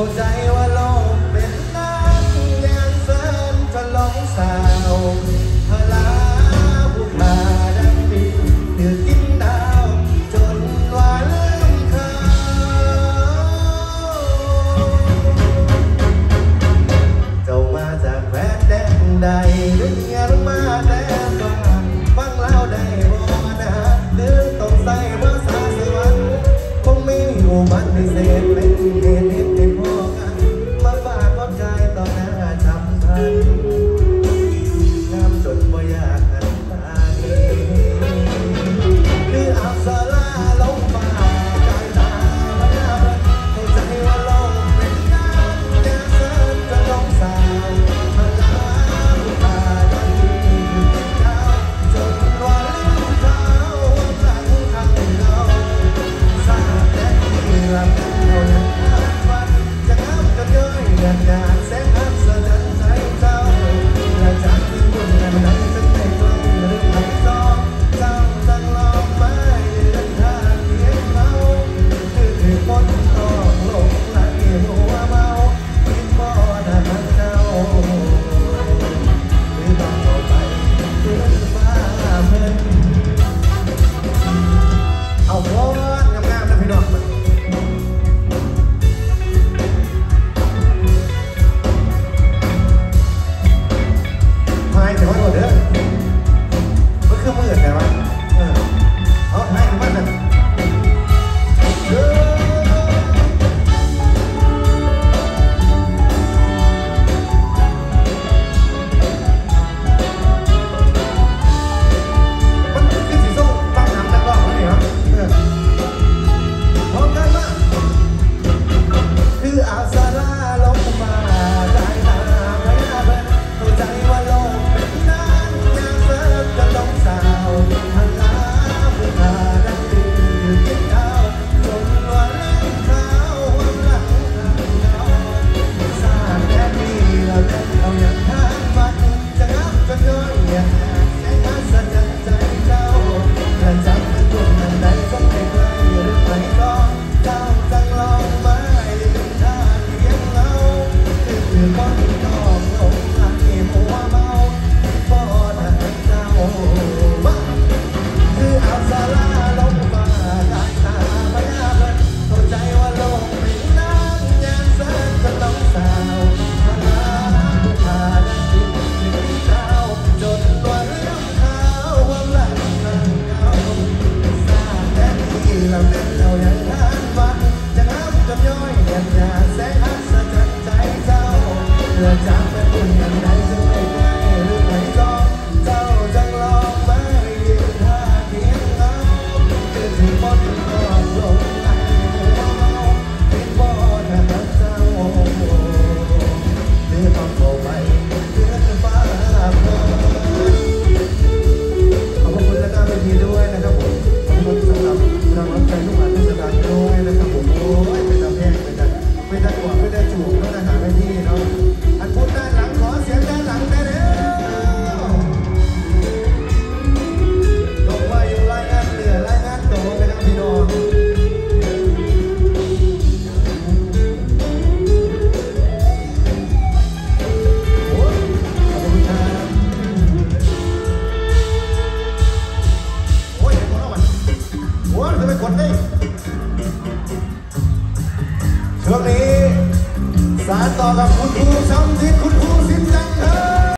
เข้าใจว่าโลกเป็นน้ำอย่างเส้นจะลงสาวพลาผู้ขาดังปีถือกินดาวจนว่าลืมเขาเจ้ามาจากแผ่นแดนใดหรือเงียบมาแต่ฟังฟังแล้วได้บ่นะหรือต้องใส่ภาษาสวรรค์คงมีอุบัติเหตุเป็นเหตุที่พ่อกันมาฝากความใจต่อหน้าจำพันน้ำจนบ่อยากหันตาดีหรืออับสลาลงมาใจตาพยาเข้าใจว่าโลกเป็นน้ำอย่าเสิร์ฟจะลงสาวพลาผู้ตาดังดีดาวจนว่าลืมเขาหลังทางเราสาบแดงที่หลังเรายังผ่านวันจะงับกับย้อยเดือดดาลแสนอัศจรรย์ใจเจ้าและจากที่บุญแห่งนั้นจะไม่กลับหรือไม่ซ้อมเจ้าจังลองไม่เดินทางเพียงเขาคือคนต้องหลงไหลหัวเมาคิดบ่ได้ทางเจ้าหรือต้องเข้าไปขึ้นฟ้าเพิ่นเอาพอดงามๆนะพี่น้องไม่แต่ว่าเด้อมันคือมืดแต่ว่าเอาให้มันนะมันคือสีส้มตั้งน้ำตั้งรอบแล้วนี่ครับพร้อมกันมาคืออาสาลาลงมาได้ตาพยาเบิดเข้าใจว่าโลกเป็นน้ำอย่าเสิร์ฟจะลงสาวพลาผู้ขาดังดีอยู่กินดาวจนว่าลืมเขาหลังทางเราสาบแดนนี้เราเล่นเราอย่างทานฝันจะงับจะย้อยอย่างแสนอัศจรรย์ใจเจ้าและจำเป็นคนนั้นใดก็ไม่ไกลหรือไม่ก็เจ้าจังลองไม่ลืมท่าเพียงเราคือคนต้องหลงไหลหัวเมาบ่ได้เจ้าคือเอาสาราลงมาได้ตาพยาเบิดเข้าใจว่าโลกเป็นน้ำอย่างเส้นจะต้องสาวพลาผู้ขาดังดีถึงเจ้าจนว่าลืมเขาความหลังทางเขาสาบแดนที่เราเล่นเราอย่างทานฝันจะงับกับย้อยอย่างยาแสนอัศจรรย์ใจเจ้าเพื่อจำเป็นบุญอย่างใดจะไม่ไกลหรือไม่ก็เจ้าจังลองไม่ยืนท่าเพียงเราคือที่บนก็ลงไหลหัวเมาคิดบ่ได้ทางเจ้าหรือต้องเข้าไปขึ้นฟ้าเพิ่นขอบคุณและการเป็นทีด้วยนะครับผมขอบคุณสำหรับรางวัลใจทุกท่านทุกท่านด้วยนะครับผมโอ้ยเป็นตาแพงเป็นตากวาดเป็นตาจูบแล้วนะหาไปที่เนาะอันพูดด้านหลังขอเสียงด้านหลังได้แล้วลงมาอยู่รายงานเหนือรายงานโตไปทางพี่น้องโอ้ยขอบคุณครับโอ้ยเห็นคนแล้วมันโอ้ยจะไปกดดิช่วงนี้สารต่อกับคุณครูซ้ำทิศคุณครู